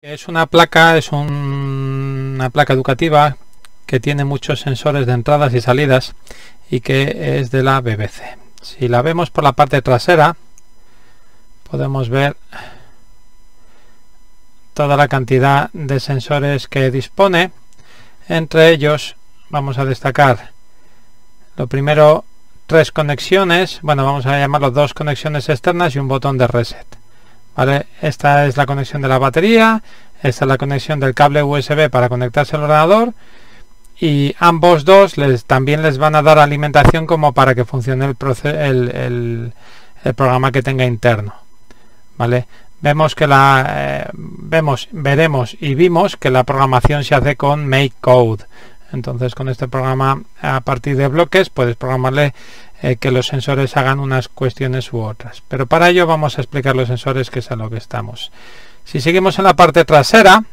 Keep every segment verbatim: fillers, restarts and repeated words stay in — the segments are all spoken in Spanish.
Es una placa, es un- una placa educativa que tiene muchos sensores de entradas y salidas y que es de la B B C. Si la vemos por la parte trasera, podemos ver toda la cantidad de sensores que dispone. Entre ellos vamos a destacar lo primero, tres conexiones, bueno, vamos a llamarlo dos conexiones externas y un botón de reset. ¿Vale? Esta es la conexión de la batería, esta es la conexión del cable U S B para conectarse al ordenador, y ambos dos les, también les van a dar alimentación como para que funcione el, el, el, el programa que tenga interno. ¿Vale? Vemos que la eh, vemos, veremos y vimos que la programación se hace con MakeCode. Entonces, con este programa, a partir de bloques, puedes programarle eh, que los sensores hagan unas cuestiones u otras. Pero para ello vamos a explicar los sensores, que es a lo que estamos. Si seguimos en la parte trasera,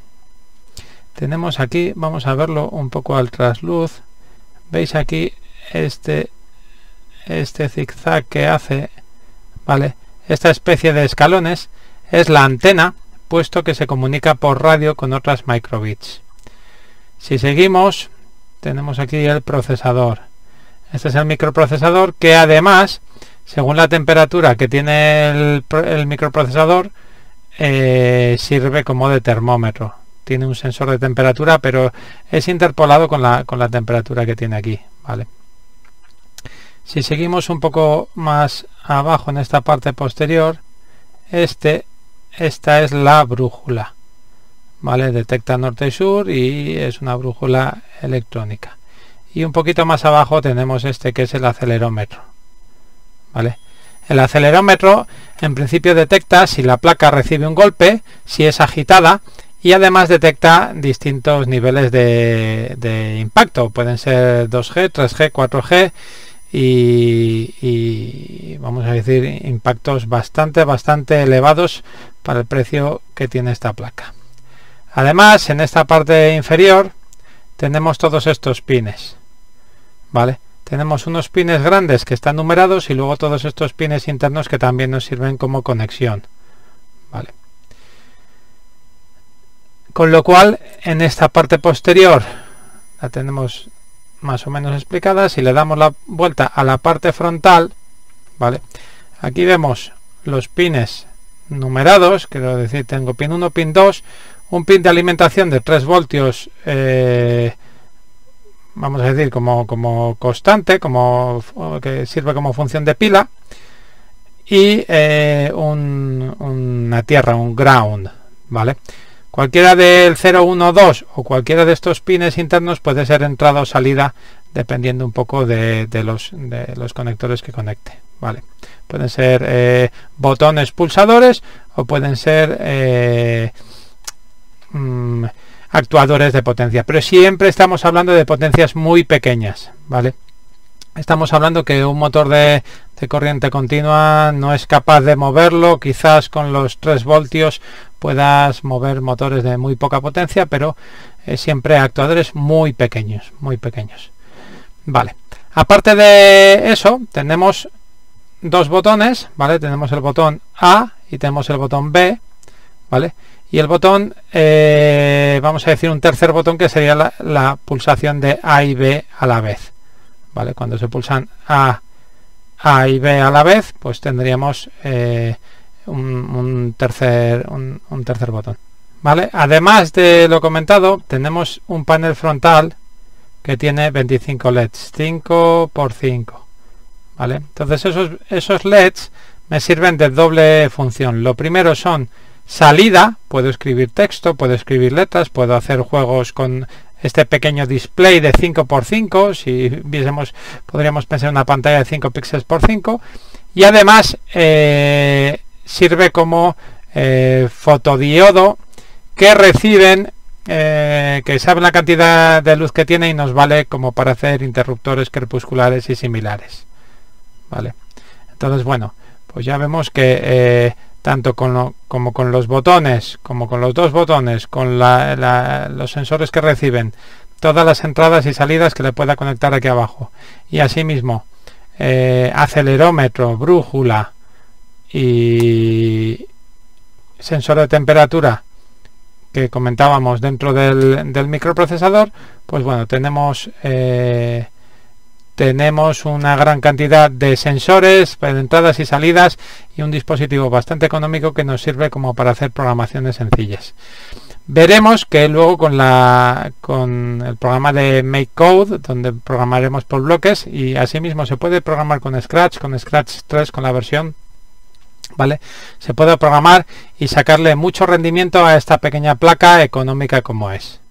tenemos aquí, vamos a verlo un poco al trasluz. Veis aquí este, este zigzag que hace, ¿vale? Esta especie de escalones es la antena, puesto que se comunica por radio con otras microbits. Si seguimos, tenemos aquí el procesador. Este es el microprocesador, que además, según la temperatura que tiene el, el microprocesador, eh, sirve como de termómetro. Tiene un sensor de temperatura, pero es interpolado con la, con la temperatura que tiene aquí. ¿Vale? Si seguimos un poco más abajo en esta parte posterior, este, esta es la brújula. ¿Vale? Detecta norte y sur y es una brújula electrónica. Y un poquito más abajo tenemos este, que es el acelerómetro. ¿Vale? El acelerómetro en principio detecta si la placa recibe un golpe, si es agitada, y además detecta distintos niveles de, de impacto. Pueden ser dos G, tres G, cuatro G y, y vamos a decir impactos bastante, bastante elevados para el precio que tiene esta placa. Además, en esta parte inferior tenemos todos estos pines. ¿Vale? Tenemos unos pines grandes que están numerados y luego todos estos pines internos que también nos sirven como conexión. ¿Vale? Con lo cual, en esta parte posterior la tenemos más o menos explicada. Si le damos la vuelta a la parte frontal, ¿vale? Aquí vemos los pines numerados, quiero decir, tengo pin uno, pin dos, un pin de alimentación de tres voltios, eh, vamos a decir como, como constante, como que sirve como función de pila, y eh, un, una tierra, un ground. ¿Vale? Cualquiera del cero, uno, dos o cualquiera de estos pines internos puede ser entrada o salida, dependiendo un poco de, de, los, de los conectores que conecte. ¿Vale? Pueden ser eh, botones pulsadores o pueden ser eh, mm, actuadores de potencia, pero siempre estamos hablando de potencias muy pequeñas. ¿Vale? Estamos hablando que un motor de, de corriente continua no es capaz de moverlo. Quizás con los tres voltios puedas mover motores de muy poca potencia, pero eh, siempre actuadores muy pequeños, muy pequeños. Vale. Aparte de eso, tenemos dos botones, ¿vale? Tenemos el botón A y tenemos el botón B, ¿vale? Y el botón, eh, vamos a decir un tercer botón, que sería la, la pulsación de A y B a la vez. ¿Vale? Cuando se pulsan A, A y B a la vez, pues tendríamos eh, un, un, tercer, un, un tercer botón. ¿Vale? Además de lo comentado, tenemos un panel frontal que tiene veinticinco L E Ds, cinco por cinco. ¿Vale? Entonces esos, esos L E Ds me sirven de doble función. Lo primero son salida, puedo escribir texto, puedo escribir letras, puedo hacer juegos con este pequeño display de cinco por cinco, si viésemos, podríamos pensar en una pantalla de cinco píxeles por cinco, y además eh, sirve como eh, fotodiodo que reciben, eh, que saben la cantidad de luz que tiene y nos vale como para hacer interruptores crepusculares y similares. ¿Vale? Entonces, bueno, pues ya vemos que eh, tanto con lo, como con los botones, como con los dos botones, con la, la, los sensores que reciben, todas las entradas y salidas que le pueda conectar aquí abajo, y asimismo eh, acelerómetro, brújula y sensor de temperatura que comentábamos dentro del, del microprocesador, pues bueno, tenemos eh, tenemos una gran cantidad de sensores, de entradas y salidas, y un dispositivo bastante económico que nos sirve como para hacer programaciones sencillas. Veremos que luego con la con el programa de MakeCode, donde programaremos por bloques, y asimismo se puede programar con Scratch, con Scratch tres, con la versión, ¿vale? Se puede programar y sacarle mucho rendimiento a esta pequeña placa económica como es.